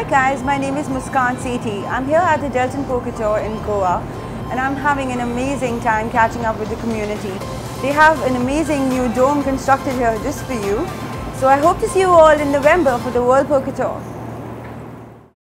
Hi guys, my name is Muskan Sethi. I'm here at the Delton Poker Tour in Goa and I'm having an amazing time catching up with the community. They have an amazing new dome constructed here just for you. So I hope to see you all in November for the World Poker Tour.